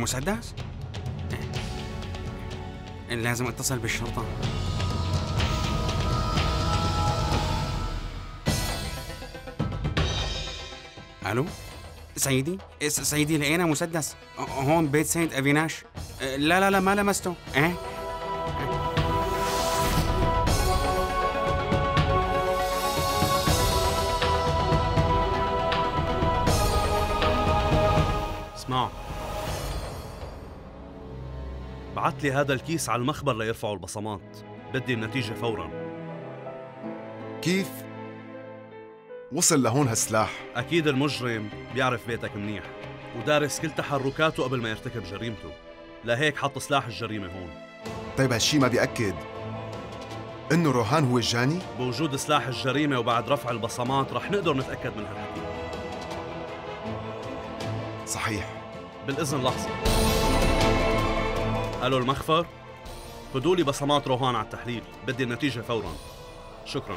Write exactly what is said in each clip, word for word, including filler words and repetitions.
مسدس؟ لازم اتصل بالشرطة. الو سيدي، سيدي لقينا مسدس هون بيت سيد افيناش. لا لا لا ما لمسته. اه اسمعوا، بعت لي هذا الكيس على المخبر ليرفعوا البصمات. بدي النتيجة فوراً. كيف وصل لهون هالسلاح؟ أكيد المجرم بيعرف بيتك منيح ودارس كل تحركاته قبل ما يرتكب جريمته، لهيك حط سلاح الجريمة هون. طيب هالشي ما بيأكد إنه روهان هو الجاني؟ بوجود سلاح الجريمة وبعد رفع البصمات رح نقدر نتأكد من هالحكي. صحيح. بالإذن لحظة. ألو المخفر؟ خدوا لي بصمات روهان على التحليل، بدي النتيجة فوراً. شكراً.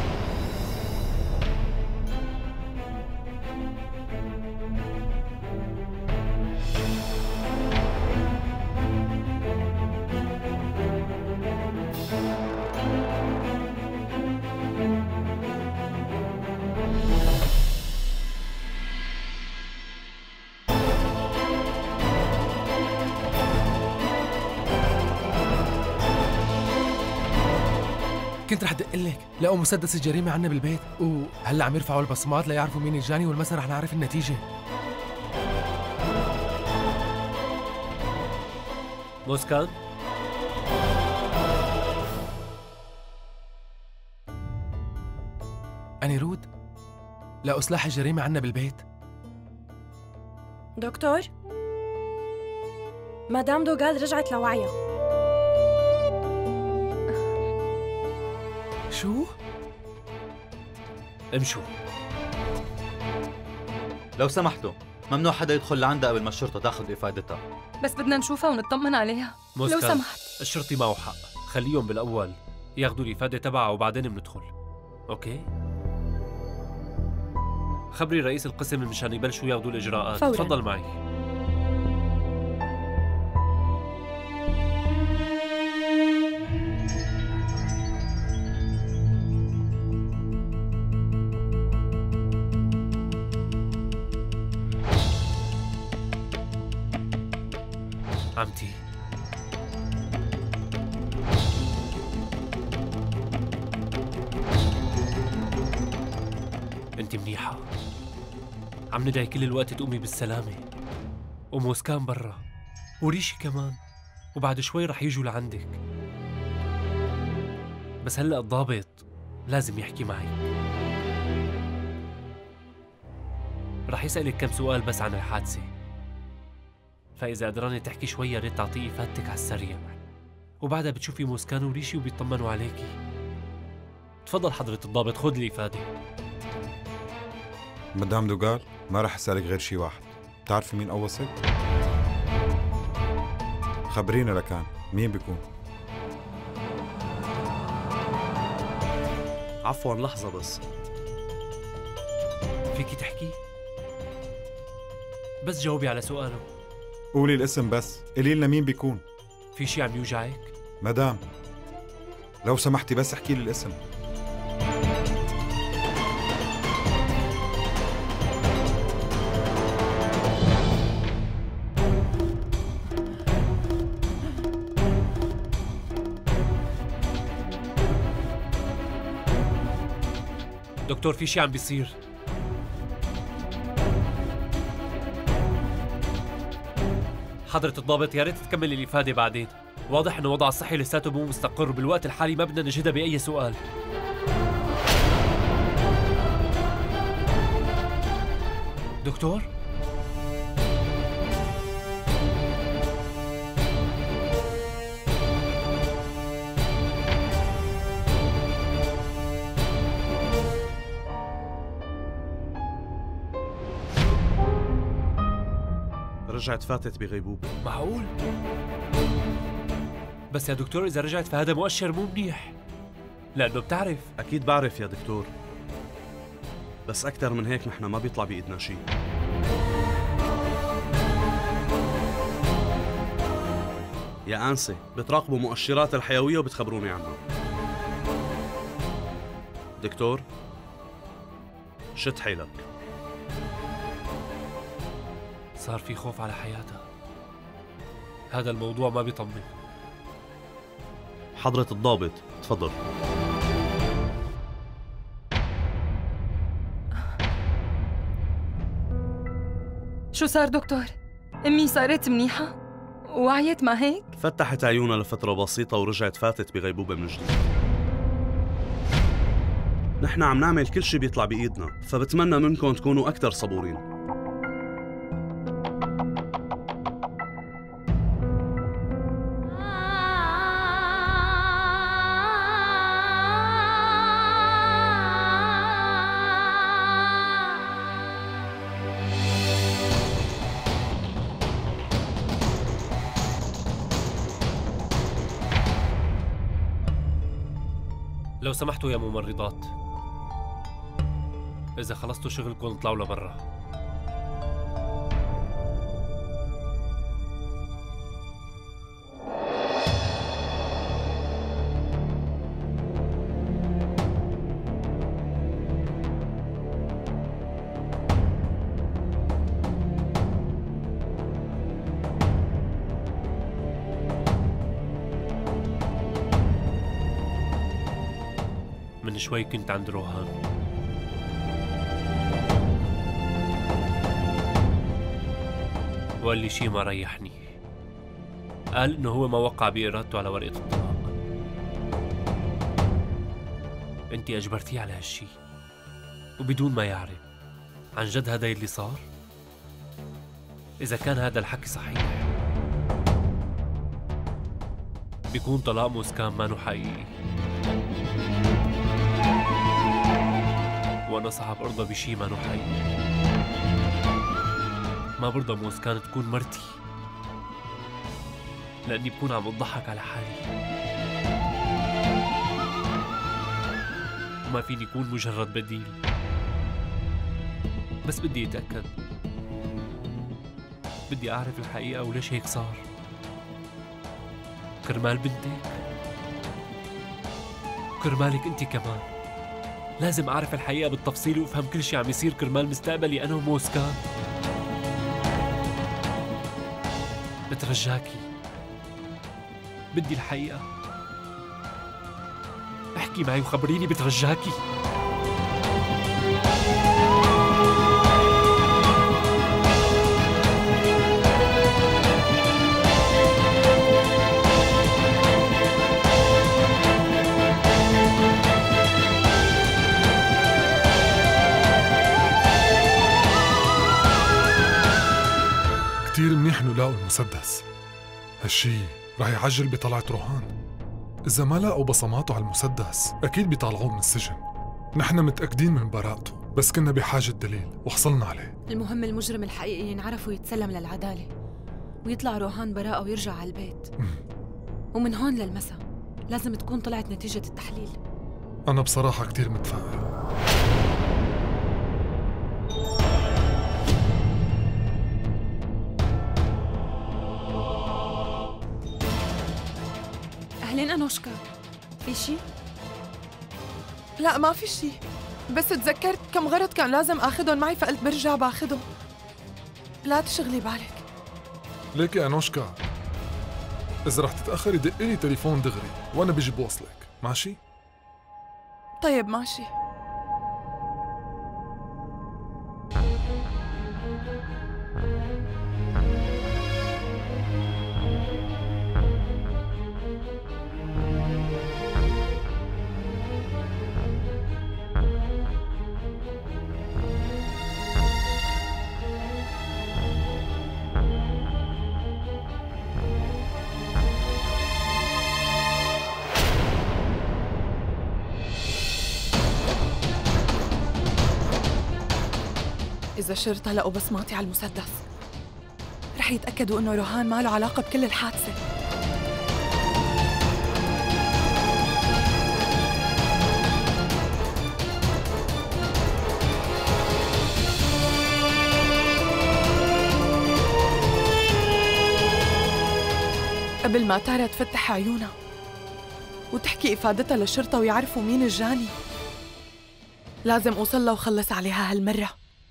كنت رح دق لك، لقوا مسدس الجريمة عنا بالبيت، وهلا عم يرفعوا البصمات ليعرفوا مين الجاني، والمسا رح نعرف النتيجة. موسكان؟ أنيرود؟ لقوا سلاح الجريمة عنا بالبيت. دكتور؟ مدام دوغال رجعت لوعيها. شو؟ امشوا. لو سمحتوا، ممنوع حدا يدخل لعندها قبل ما الشرطة تاخذ إفادتها. بس بدنا نشوفها ونطمن عليها. لو سمحت. الشرطي معه حق، خليهم بالأول ياخذوا الإفادة تبعها وبعدين بندخل. أوكي؟ خبري رئيس القسم مشان يبلشوا ياخذوا الإجراءات. فوراً. تفضل معي. عمتي، انت منيحة، عم ندعي كل الوقت تقومي بالسلامة، وموسكان برا وريشي كمان، وبعد شوي رح يجوا لعندك. بس هلأ الضابط لازم يحكي معي، رح يسألك كم سؤال بس عن الحادثة، فإذا قدرانة تحكي شوي يا ريت تعطيه إفادتك على السريع، وبعدها بتشوفي موسكان وريشي وبيطمنوا عليكي. تفضل حضرة الضابط، خذ الإفادة. مدام دوغال، ما رح أسألك غير شي واحد، بتعرفي مين قوصك؟ خبرينا لكان، مين بيكون؟ عفواً لحظة بس. فيكي تحكي؟ بس جاوبي على سؤاله. قولي الاسم بس، قولي لنا مين بيكون. في شي عم يوجعك؟ مدام لو سمحتي بس احكي لي الاسم. دكتور في شي عم بيصير. حضرة الضابط يا ريت تكمل الإفادة بعدين، واضح إنه وضعها الصحي لساته مو مستقر، وبالوقت الحالي ما بدنا نجهدها بأي سؤال. دكتور؟ رجعت فاتت بغيبوبة. معقول؟ بس يا دكتور إذا رجعت فهذا مؤشر مو منيح، لأنه بتعرف. أكيد بعرف يا دكتور، بس أكتر من هيك نحن ما بيطلع بإيدنا شيء. يا أنسة بتراقبوا مؤشرات الحيوية وبتخبروني عنها. دكتور شد حيلك. صار في خوف على حياتها. هذا الموضوع ما بيطمن. حضرة الضابط تفضل. شو صار دكتور؟ أمي صارت منيحة؟ وعيت ما هيك؟ فتحت عيونها لفترة بسيطة ورجعت فاتت بغيبوبة من جديد. نحن عم نعمل كل شي بيطلع بإيدنا، فبتمنى منكم تكونوا أكثر صبورين. لو سمحتوا يا ممرضات، إذا خلصتوا شغلكم اطلعوا لبرا. من شوي كنت عند روهان. وقال لي شي ما ريحني. قال إنه هو ما وقع بإرادته على ورقة الطلاق. أنتي أجبرتيه على هالشي وبدون ما يعرف. عن جد هذا اللي صار؟ إذا كان هذا الحكي صحيح بيكون طلاق موسكان مانو حقيقي، وأنا صعب أرضى بشي مانو حقيقي. ما برضى موسكان تكون مرتي، لأني بكون عم أضحك على حالي، وما فيني يكون مجرد بديل. بس بدي أتأكد، بدي أعرف الحقيقة وليش هيك صار. كرمال بنتك وكرمالك أنت كمان. لازم أعرف الحقيقة بالتفصيل وأفهم كل شي عم يصير كرمال مستقبلي أنا وموسكان. بترجاكي، بدي الحقيقة. احكي معي وخبريني، بترجاكي. كتير منيح انه لاقوا المسدس. هالشي رح يعجل بطلعة روهان. إذا ما لاقوا بصماته على المسدس أكيد بيطلعوه من السجن. نحن متأكدين من براءته، بس كنا بحاجة دليل وحصلنا عليه. المهم المجرم الحقيقي ينعرف ويتسلم للعدالة، ويطلع روهان براءة ويرجع على البيت. ومن هون للمساء لازم تكون طلعت نتيجة التحليل. أنا بصراحة كتير متفائل. أهلين أنوشكا، في شي؟ لا ما في شي، بس تذكرت كم غرض كان لازم آخدهم معي فقلت برجع باخدهم. لا تشغلي بالك. ليك يا أنوشكا، إذا رح تتأخري دقلي تليفون دغري وأنا بيجي بوصلك، ماشي؟ طيب ماشي. إذا الشرطة لقوا بصماتي على المسدس رح يتأكدوا إنه روهان ما له علاقة بكل الحادثة. قبل ما تارا تفتح عيونها وتحكي إفادتها للشرطة ويعرفوا مين الجاني. لازم أوصل لها وخلص عليها هالمرة.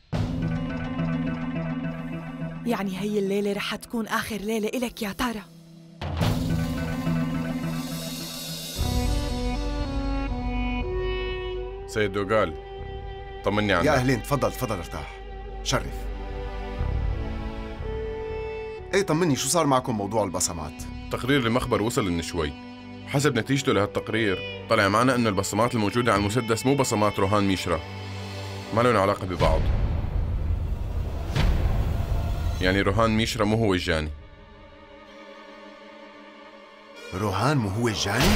يعني هي الليلة رح تكون آخر ليلة إلك يا تارا. سيد دوغال، طمني عنك. يا أهلين، تفضل تفضل ارتاح. شرف. ايه طمني، شو صار معكم موضوع البصمات؟ تقرير المخبر وصل من شوي. حسب نتيجته لهالتقرير طلع معنا انه البصمات الموجودة على المسدس مو بصمات روهان ميشرا، ما لهم علاقة ببعض. يعني روهان ميشرا مو هو الجاني. روهان مو هو الجاني؟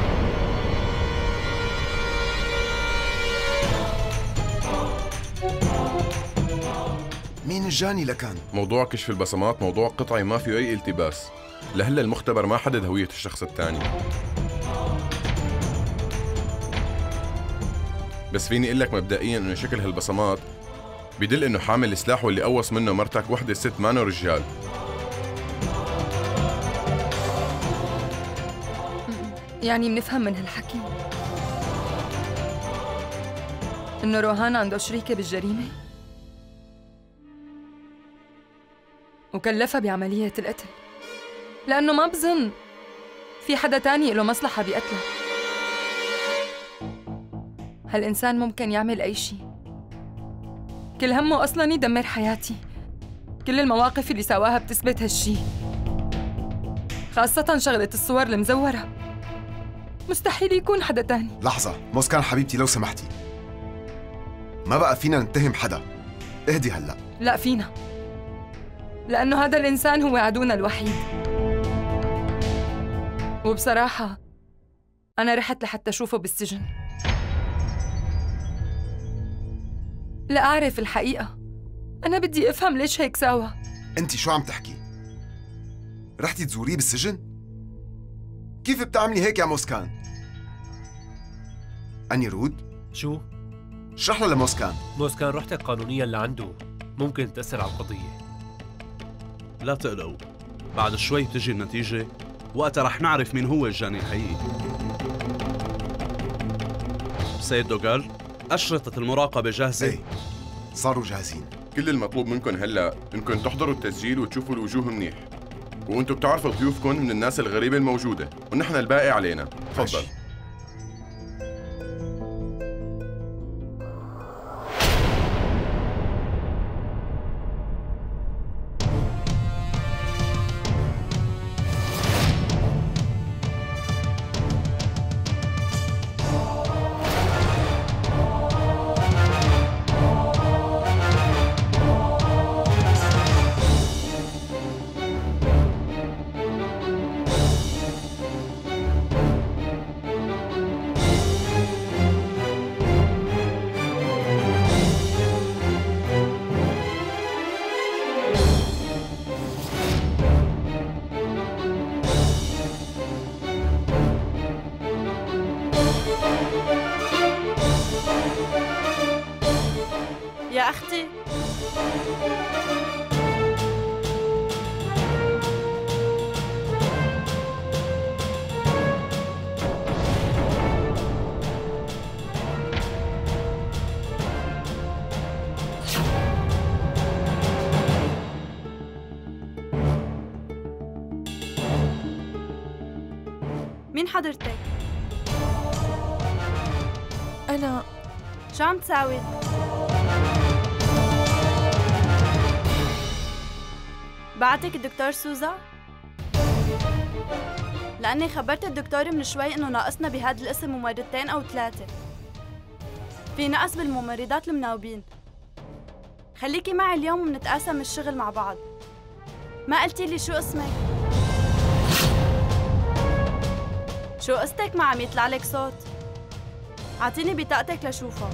مين الجاني لكان؟ موضوع كشف البصمات موضوع قطعي ما فيه أي التباس. لهلا المختبر ما حدد هوية الشخص الثاني. بس فيني اقول لك مبدئيا انه شكل هالبصمات بدل انه حامل السلاح واللي قوص منه مرتك وحده ست مانو رجال. يعني بنفهم من هالحكي انه روهان عنده شريكة بالجريمة وكلفها بعملية القتل، لأنه ما بظن في حدا تاني له مصلحة بقتله. هالإنسان ممكن يعمل أي شي، كل همه أصلاً يدمر حياتي. كل المواقف اللي سواها بتثبت هالشي، خاصة شغلة الصور المزورة. مستحيل يكون حدا تاني. لحظة، موسكان حبيبتي لو سمحتي، ما بقى فينا نتهم حدا. اهدي هلأ. لا فينا، لأنه هذا الإنسان هو عدونا الوحيد. وبصراحة أنا رحت لحتى أشوفه بالسجن لأعرف الحقيقة. أنا بدي أفهم ليش هيك ساوى. أنت شو عم تحكي؟ رحتي تزوريه بالسجن؟ كيف بتعملي هيك يا موسكان؟ أني رود؟ شو؟ اشرح له لموسكان. موسكان رحتك قانونيا لعنده، ممكن تأثر على القضية. لا تقلقوا، بعد شوي بتجي النتيجة، وقتها رح نعرف مين هو الجاني الحقيقي. سيد دوغال، أشرطة المراقبة جاهزة؟ ايه صاروا جاهزين. كل المطلوب منكم هلا انكم تحضروا التسجيل وتشوفوا الوجوه منيح، وانتم بتعرفوا ضيوفكم من الناس الغريبة الموجودة، ونحن الباقي علينا. تفضل. يا أختي مين حضرتك؟ أنا شو عم تساوي؟ بعتك الدكتور سوزا؟ لأني خبرت الدكتور من شوي إنه ناقصنا بهذا الاسم ممرضتين أو ثلاثة. في نقص بالممرضات المناوبين. خليكي معي اليوم ومنتقاسم الشغل مع بعض. ما قلتي لي شو اسمك؟ شو قصتك ما عم يطلع لك صوت؟ اعطيني بطاقتك لشوفها.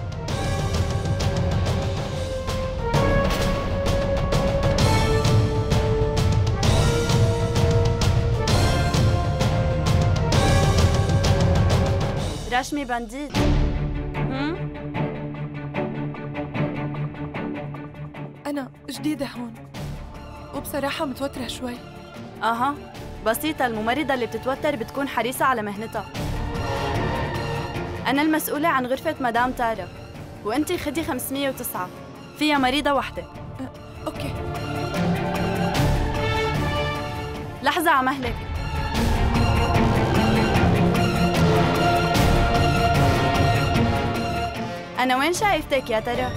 رشمي بنديت. هم؟ أنا جديدة هون وبصراحة متوترة شوي. أها، بسيطة، الممرضة اللي بتتوتر بتكون حريصة على مهنتها. أنا المسؤولة عن غرفة مدام تارا، وأنتي خدي خمسمية وتسعة، فيها مريضة واحدة. أوكي. لحظة على مهلك. أنا وين شايفتك يا ترى؟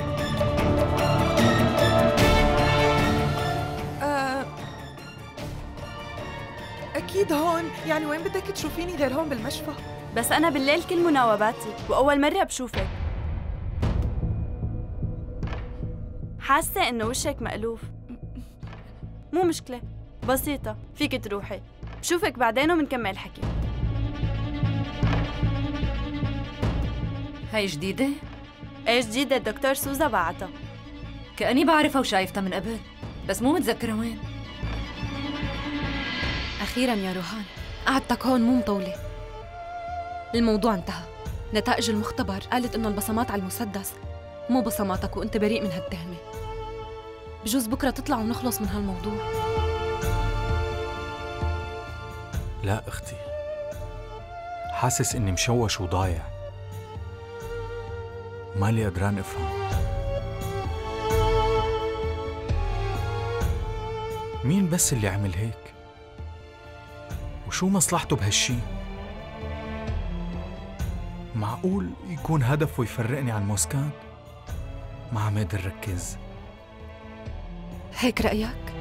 آه، أكيد هون، يعني وين بدك تشوفيني غير هون بالمشفى؟ بس أنا بالليل كل مناوباتي، وأول مرة بشوفك. حاسة إنه وشك مألوف. مو مشكلة، بسيطة، فيك تروحي. بشوفك بعدين ومنكمل حكي. هاي جديدة؟ ايه جديدة، الدكتور سوزا بعتها. كأني بعرفها وشايفتها من قبل، بس مو متذكرة وين. أخيراً يا روهان، قعدتك هون مو مطولة. الموضوع انتهى. نتائج المختبر قالت إنه البصمات على المسدس مو بصماتك، وأنت بريء من هالتهمة. بجوز بكرة تطلع ونخلص من هالموضوع. لا أختي، حاسس إني مشوش وضايع، مالي قدران أفهم. مين بس اللي عمل هيك؟ وشو مصلحته بهالشي؟ معقول يكون هدفه يفرقني عن موسكان؟ ما عم قادر ركز. هيك رأيك؟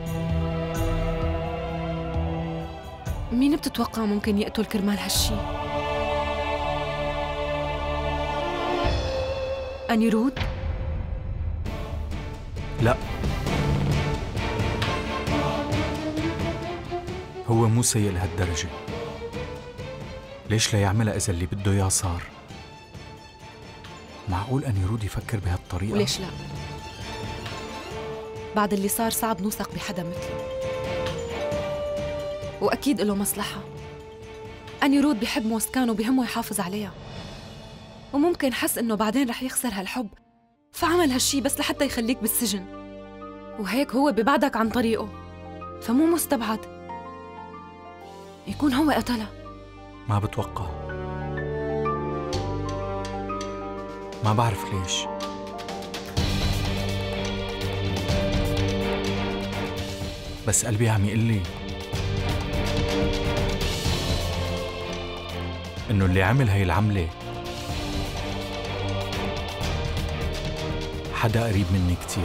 مين بتتوقع ممكن يقتل كرمال هالشي؟ أنيرود؟ لا، هو مو سيء لهالدرجة. ليش لا يعملها إذا اللي بده إياه صار؟ معقول أنيرود يفكر بهالطريقة؟ وليش لا؟ بعد اللي صار صعب نوثق بحدا مثله، وأكيد له مصلحة. أنيرود بحب موسكان وبهمه يحافظ عليها، وممكن حس إنه بعدين رح يخسر هالحب، فعمل هالشي بس لحتى يخليك بالسجن، وهيك هو ببعدك عن طريقه. فمو مستبعد يكون هو قتلها. ما بتوقع، ما بعرف ليش. بس قلبي عم يقول لي إنه اللي عمل هاي العملة حدا قريب مني كتير.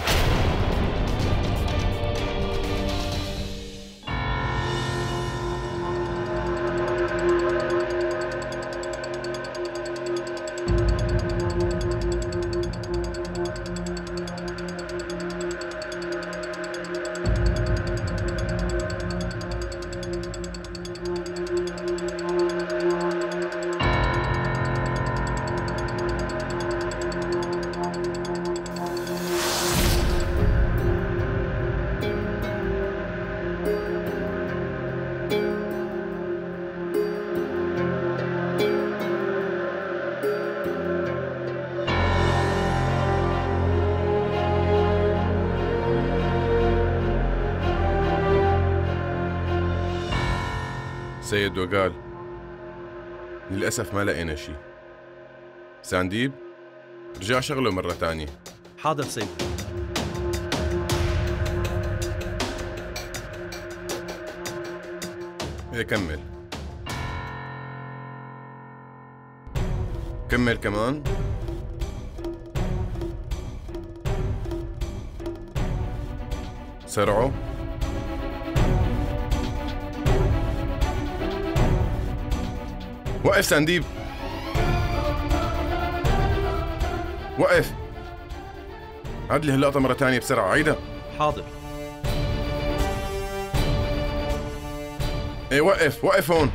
سيد وقال للأسف ما لقينا شيء. سانديب رجع شغله مرة تانية. حاضر سيد. إيه كمل كمل كمان. سرعه. وقف سانديب، وقف. عد لي هاللقطة مرة تانية بسرعة، عيدها. حاضر. ايه وقف وقف هون.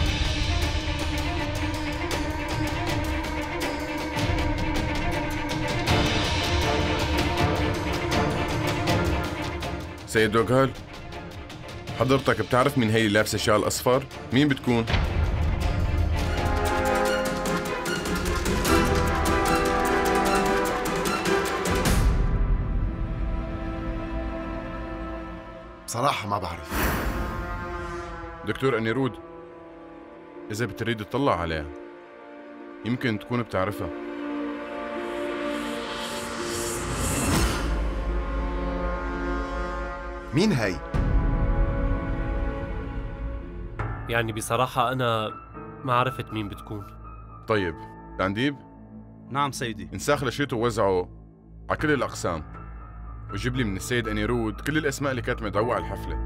سيد دوغال، حضرتك بتعرف مين هي اللي لابسة شال أصفر؟ مين بتكون؟ بصراحة ما بعرف، دكتور أنيرود، إذا بتريد تطلع عليها يمكن تكون بتعرفها. مين هاي؟ يعني بصراحة أنا ما عرفت مين بتكون. طيب تانديب؟ نعم سيدي. انساخ لشيته ووزعه على كل الأقسام، وجيب لي من السيد أنيرود كل الأسماء اللي كانت مدعوة على الحفلة.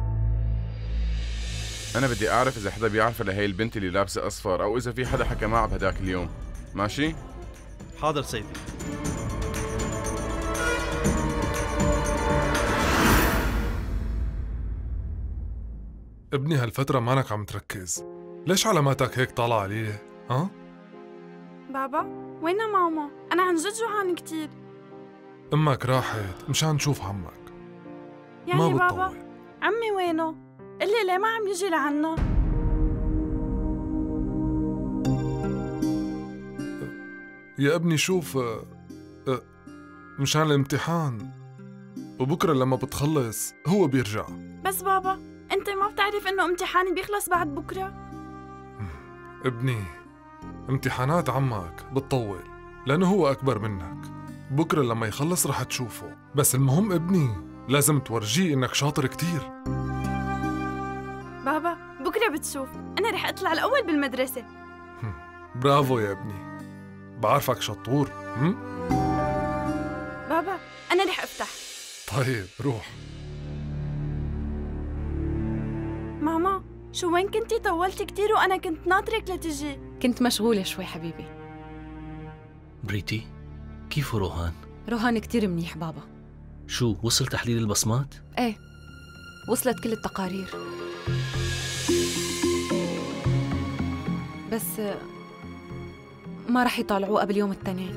أنا بدي أعرف إذا حدا بيعرف لهي البنت اللي لابسة أصفر، أو إذا في حدا حكى معها بهداك اليوم. ماشي؟ حاضر سيدي. ابني هالفترة مانك عم تركز، ليش علاماتك هيك طالعة علي؟ ها؟ بابا وينها ماما؟ أنا عن جد جوعان كتير. أمك راحت مشان تشوف عمك. يعني ما بابا بتطول. عمي وينه؟ قلي ليه ما عم يجي لعنا؟ يا ابني شوف، أه، أه، مشان الامتحان، وبكرة لما بتخلص هو بيرجع. بس بابا أنت ما بتعرف إنه امتحاني بيخلص بعد بكرة؟ ابني امتحانات عمك بتطول لأنه هو أكبر منك، بكرة لما يخلص رح تشوفه. بس المهم ابني لازم تورجيه إنك شاطر كتير. بابا بكرة بتشوف، أنا رح أطلع الأول بالمدرسة. برافو يا ابني، بعرفك شطور. هم؟ بابا أنا رح أفتح. طيب روح. ماما شو وين كنتي؟ طولتي كتير وأنا كنت ناطرك لتجي. كنت مشغولة شوي حبيبي. بريتي، كيف روهان؟ روهان كتير منيح بابا. شو وصل تحليل البصمات؟ ايه وصلت كل التقارير، بس ما رح يطالعوه قبل يوم التنين.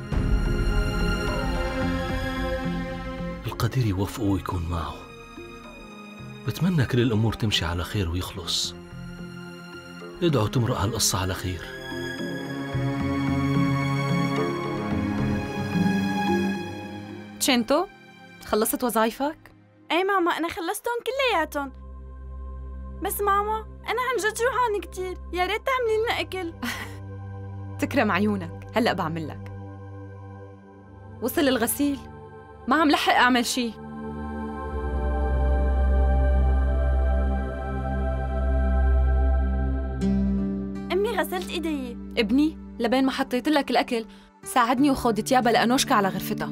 القدير يوفقه ويكون معه. بتمنى كل الأمور تمشي على خير ويخلص. ادعوا تمرق هالقصة على خير. تشينتو خلصت وظايفك؟ ايه ماما أنا خلصتهم كلياتهم. بس ماما أنا عن جد جوعانة كتير، يا ريت تعملي لنا أكل. تكرم عيونك، هلأ بعمل لك. وصل الغسيل؟ ما عم لحق أعمل شي. أمي غسلت إيدي. ابني لبين ما حطيت لك الأكل ساعدني وخود تيابا لأنوشكا على غرفتها.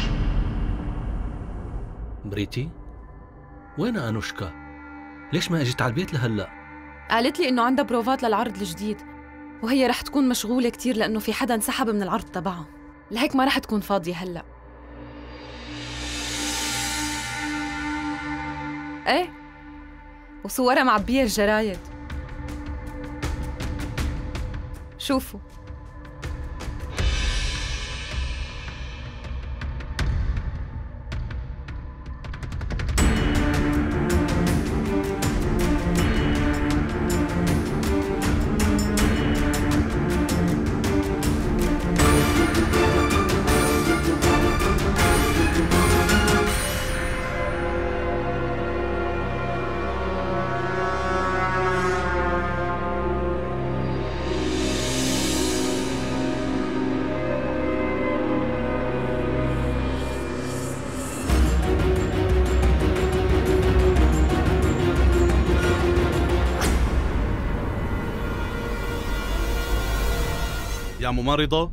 بريتي، وين أنوشكا؟ ليش ما اجت على البيت لهلا؟ قالت لي إنه عندها بروفات للعرض الجديد، وهي رح تكون مشغولة كتير لأنه في حدا انسحب من العرض تبعها، لهيك ما رح تكون فاضية هلأ. ايه وصورها معبية الجرايد، شوفوا. يا ممرضة،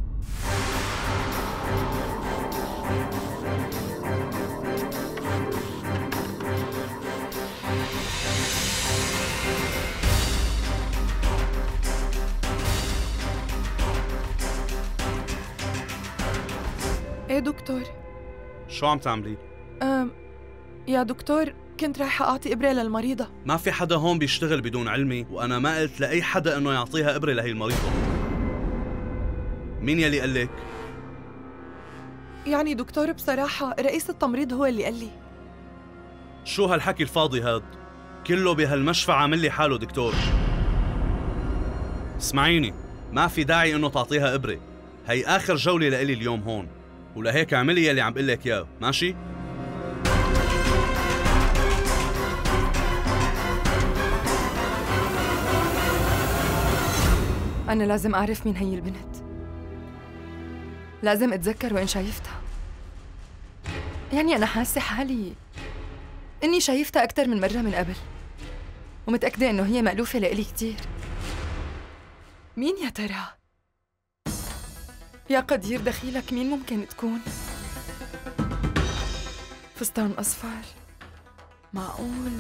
ايه دكتور؟ شو عم تعملي؟ أم يا دكتور كنت رايحة أعطي إبرة للمريضة. ما في حدا هون بيشتغل بدون علمي، وأنا ما قلت لأي حدا إنه يعطيها إبرة لهي المريضة. مين يلي قال لك؟ يعني دكتور بصراحة رئيس التمريض هو اللي قال لي. شو هالحكي الفاضي هاد؟ كله بهالمشفى عامل لي حاله دكتور. اسمعيني، ما في داعي إنه تعطيها إبرة، هي آخر جولة لإلي اليوم هون، ولهيك اعملي يلي عم بقول لك إياه، ماشي؟ أنا لازم أعرف مين هي البنت. لازم أتذكر وين شايفتها. يعني أنا حاسة حالي إني شايفتها أكثر من مرة من قبل، ومتأكدة إنه هي مألوفة لإلي كتير. مين يا ترى؟ يا قدير دخيلك، مين ممكن تكون؟ فستان أصفر؟ معقول؟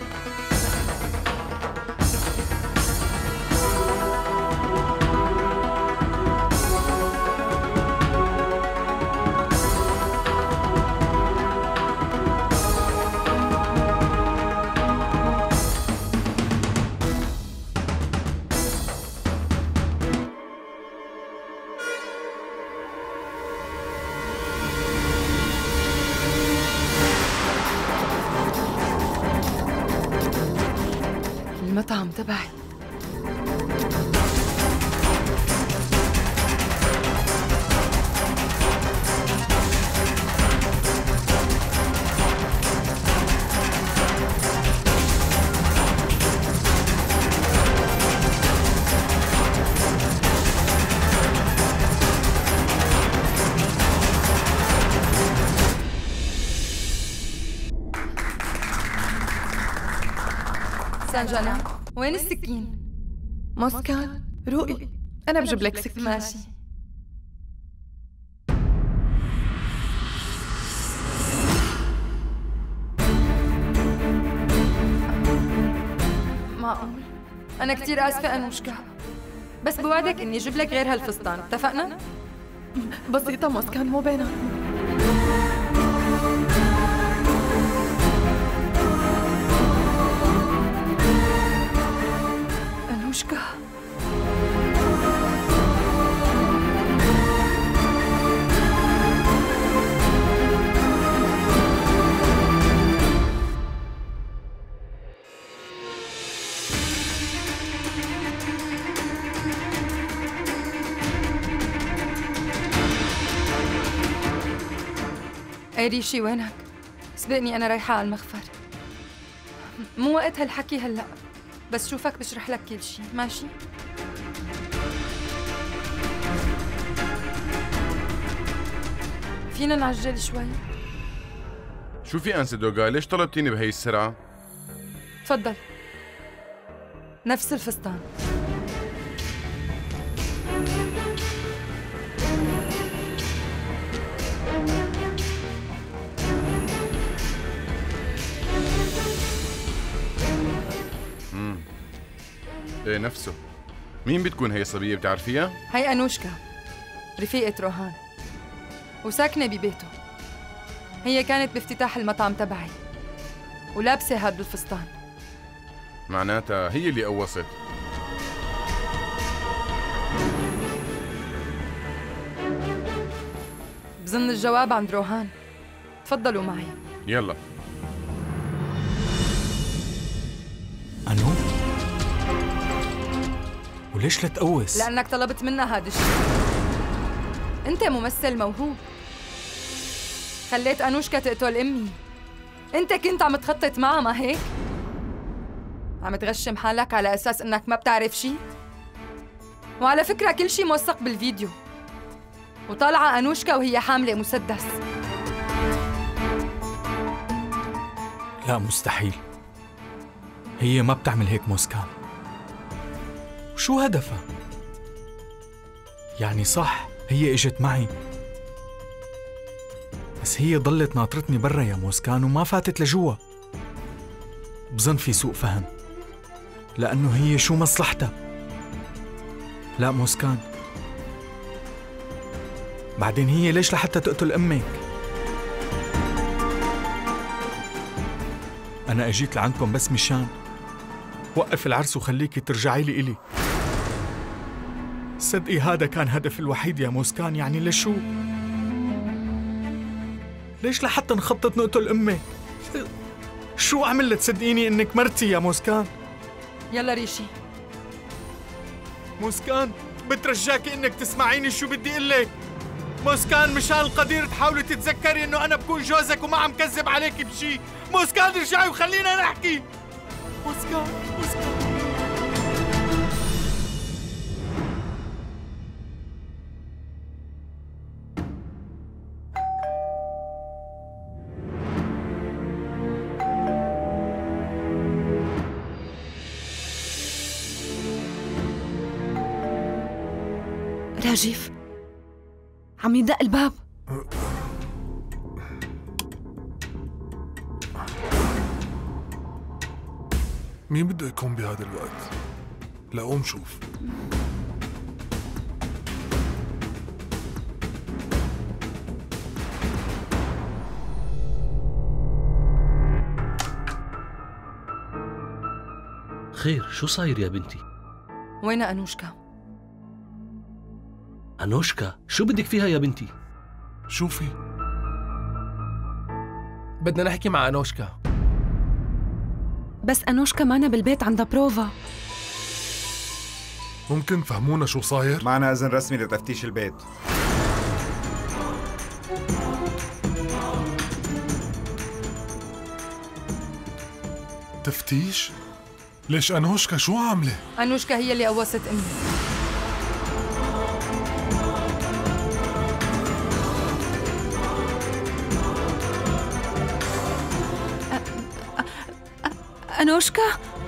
المطعم تبعي. سانجانا، وين السكين؟ مسكان، روقي، أنا بجيب لك سكين. ماشي. معقول؟ أنا كتير آسفة أنوشكا، بس بوعدك إني أجيب لك غير هالفستان، اتفقنا؟ بسيطة مسكان، مو بيناتنا. أنوشكا، اي ريشي وينك؟ سبقني، أنا رايحة على المخفر. مو وقت هالحكي هلأ، بس شوفك بشرح لك كل شي، ماشي؟ فينا نعجل شوي؟ شوفي أنسة دوغا، ليش طلبتيني بهي السرعة؟ تفضل، نفس الفستان. امم ايه نفسه. مين بتكون هي الصبية، بتعرفيها؟ هي أنوشكا، رفيقة روهان، وساكنة ببيته. هي كانت بافتتاح المطعم تبعي ولابسة هاد الفستان. معناتها هي اللي قوصت. بظن الجواب عند روهان. تفضلوا معي. يلا. أنو؟ وليش لا تقوس؟ لأنك طلبت منا هذا الشيء. أنت ممثل موهوب. خليت أنوشكا تقتل أمي. أنت كنت عم تخطط معها، ما هيك؟ عم تغشم حالك على أساس إنك ما بتعرف شيء؟ وعلى فكرة كل شيء موثق بالفيديو، وطالعة أنوشكا وهي حاملة مسدس. لا، مستحيل. هي ما بتعمل هيك مسكان. وشو هدفها؟ يعني صح، هي اجت معي، بس هي ضلت ناطرتني برا يا موسكان وما فاتت لجوا. بظن في سوء فهم، لأنه هي شو مصلحتها؟ لا موسكان، بعدين هي ليش لحتى تقتل أمك؟ أنا أجيت لعندكم بس مشان وقف العرس وخليكي ترجعي لي إلي. صدقي هذا كان هدفي الوحيد يا موسكان. يعني لشو؟ ليش لحتى نخطط نقتل أمك؟ شو أعمل لتصدقيني إنك مرتي يا موسكان؟ يلا ريشي. موسكان، بترجاكي إنك تسمعيني شو بدي أقول لك. موسكان، مشان القدير تحاولي تتذكري إنه أنا بكون جوزك وما عم كذب عليكي بشي. موسكان، ارجعي وخلينا نحكي. موسكان، موسكان. يا جيف، عم يدق الباب. مين بده يكون بهذا الوقت؟ لقوم شوف. خير، شو صاير يا بنتي؟ وين أنوشكا؟ أنوشكا؟ شو بدك فيها يا بنتي؟ شوفي، بدنا نحكي مع أنوشكا. بس أنوشكا معنا بالبيت عندها بروفا. ممكن تفهمونا شو صاير؟ معنا إذن رسمي لتفتيش البيت. تفتيش؟ ليش أنوشكا شو عاملة؟ أنوشكا هي اللي قوست أمي. أنوشكا؟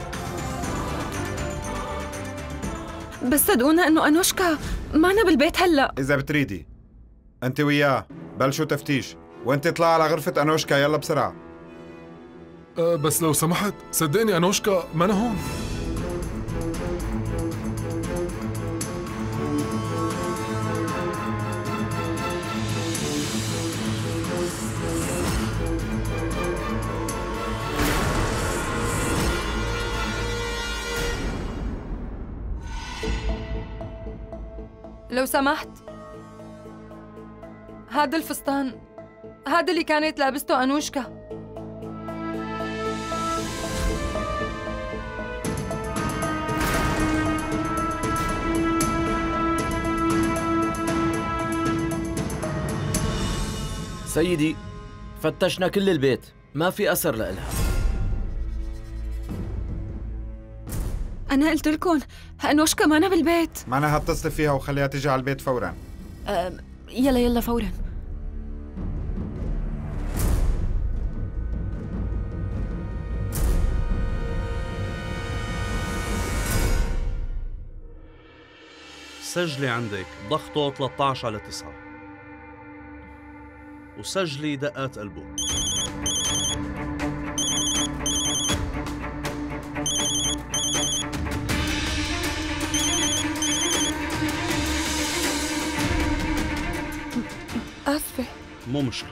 بس صدقونا إنه أنوشكا معنا بالبيت هلأ. إذا بتريدي أنت وياه بلشوا تفتيش، وأنت اطلع على غرفة أنوشكا يلا بسرعة. أه بس لو سمحت، صدقني أنوشكا ما أنا هون. لو سمحت، هذا الفستان هذا اللي كانت لابسته أنوشكا. سيدي، فتشنا كل البيت، ما في أثر لإلها. أنا قلت لكم أنوشكا معنا بالبيت. معناها اتصلي فيها وخليها تيجي على البيت فورا. أه يلا يلا فورا. سجلي عندك ضغطه ثلاثة عشر على تسعة، وسجلي دقات قلبه. آسفة. مو مشكلة.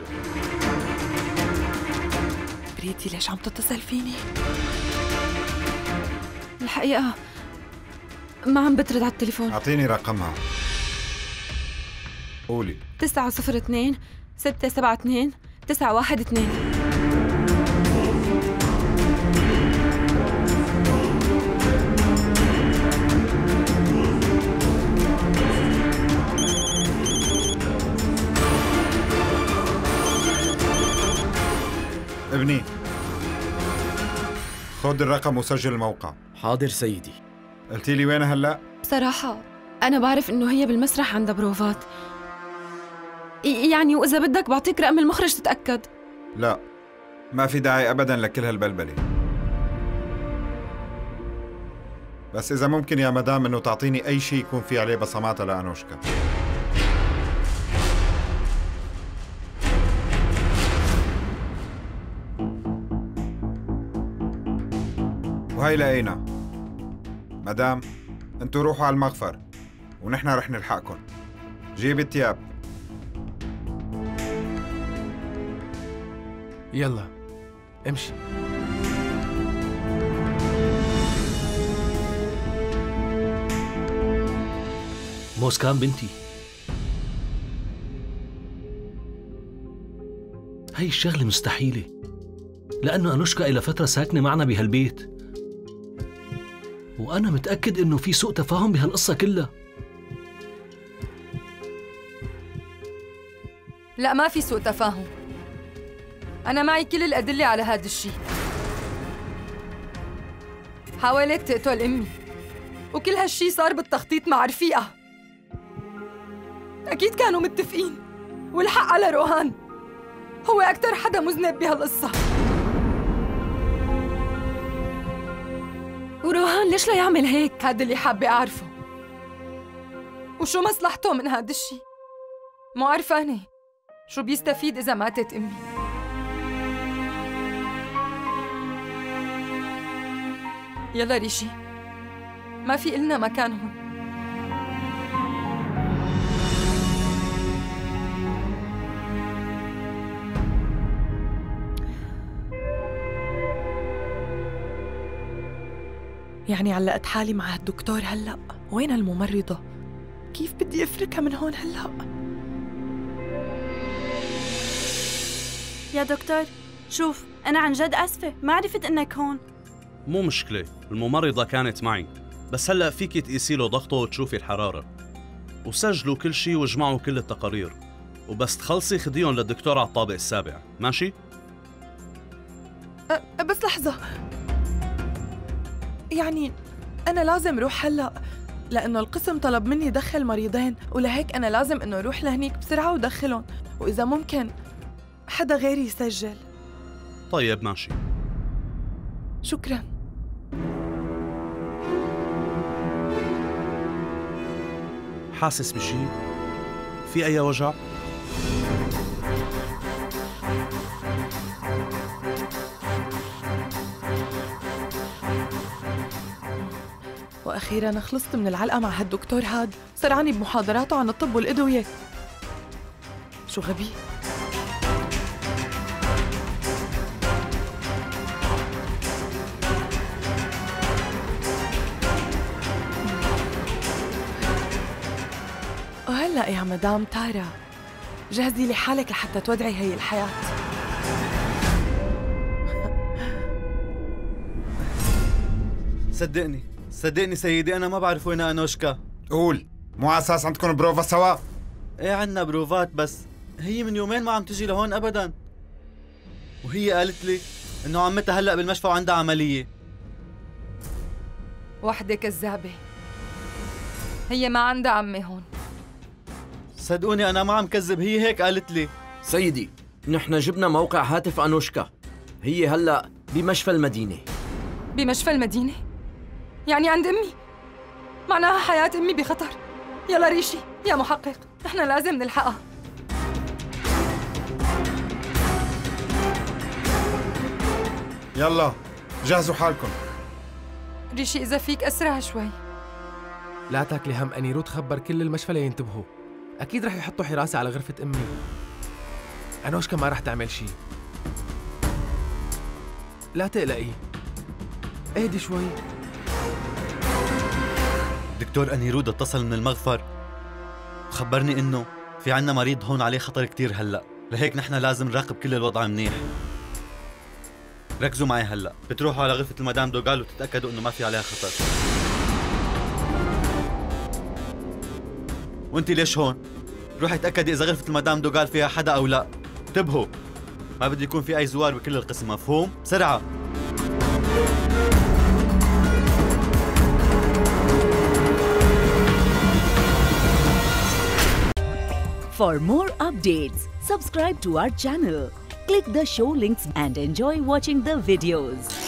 بريتي ليش عم تتصل فيني؟ الحقيقة ما عم بترد على التليفون. أعطيني رقمها. قولي. تسعة صفر اثنين ستة سبعة اثنين تسعة واحد اثنين. ابني، خذ الرقم وسجل الموقع. حاضر سيدي. قلتي لي وين هلا؟ بصراحة أنا بعرف إنه هي بالمسرح عندها بروفات، يعني وإذا بدك بعطيك رقم المخرج تتأكد. لا، ما في داعي أبداً لكل هالبلبلة. بس إذا ممكن يا مدام إنه تعطيني أي شيء يكون في عليه بصماتها لأنوشكا. وهي لقينا. مدام، انتوا روحوا على المغفر ونحن رح نلحقكم. جيب التياب. يلا امشي. موسكان بنتي، هاي الشغلة مستحيلة، لأنه أنوشكا إلى فترة ساكنة معنا بهالبيت، وأنا متأكد إنه في سوء تفاهم بهالقصة كلها. لا، ما في سوء تفاهم. أنا معي كل الأدلة على هذا الشيء. حاولت تقتل أمي، وكل هالشي صار بالتخطيط مع رفيقة. أكيد كانوا متفقين، والحق على روهان. هو أكتر حدا مذنب بهالقصة. وروهان ليش لا يعمل هيك؟ هذا اللي حابة أعرفه. وشو مصلحته من هاد الشي؟ مو عرفانة شو بيستفيد إذا ماتت أمي. يلا ريشي، ما في إلنا مكان هون. يعني علقت حالي مع هالدكتور هلأ، وين الممرضة؟ كيف بدي أفركها من هون هلأ؟ يا دكتور شوف، أنا عن جد آسفة، ما عرفت إنك هون. مو مشكلة، الممرضة كانت معي، بس هلأ فيكي تقيسي له ضغطه وتشوفي الحرارة، وسجلوا كل شي واجمعوا كل التقارير، وبس تخلصي خديهم للدكتور على الطابق السابع، ماشي؟ أه بس لحظة، يعني أنا لازم روح هلأ لأنه القسم طلب مني دخل مريضين، ولهيك أنا لازم إنه روح لهنيك بسرعة ودخلهم، وإذا ممكن حدا غيري يسجل. طيب ماشي. شكراً. حاسس بشي؟ في أي وجع؟ وأخيراً خلصت من العلقة مع هالدكتور هاد، سرعني بمحاضراته عن الطب والأدوية. شو غبي. وهلأ يا مدام تارا، جهزي لي حالك لحتى تودعي هي الحياة. صدقني صدقني سيدي، أنا ما بعرف وين أنوشكا. قول، مو على أساس عندكم بروفا سوا؟ إيه عنا بروفات، بس هي من يومين ما عم تجي لهون أبداً، وهي قالت لي إنه عمتها هلأ بالمشفى وعندها عملية. وحدة كذابة، هي ما عندها عمي هون. صدقوني أنا ما عم كذب، هي هيك قالت لي. سيدي، نحن جبنا موقع هاتف أنوشكا، هي هلأ بمشفى المدينة. بمشفى المدينة؟ يعني عند أمي؟ معناها حياة أمي بخطر. يلا ريشي يا محقق، نحن لازم نلحقها. يلا جهزوا حالكم. ريشي إذا فيك أسرع شوي. لا تاكلي هم، أنيرود خبر كل المشفى لينتبهوا، أكيد رح يحطوا حراسة على غرفة أمي. أنوشكا ما رح تعمل شي، لا تقلقي، اهدي شوي. دكتور أنيرود اتصل من المغفر وخبرني إنه في عنا مريض هون عليه خطر كتير هلأ، لهيك نحن لازم نراقب كل الوضع منيح. ركزوا معي هلأ، بتروحوا على غرفة المدام دوغال وتتأكدوا إنه ما في عليها خطر. وانتي ليش هون؟ روحي تأكدي إذا غرفة المدام دوغال فيها حدا أو لا. انتبهوا، ما بدي يكون في أي زوار بكل القسم، مفهوم؟ بسرعة. For more updates, subscribe to our channel, click the show links and enjoy watching the videos.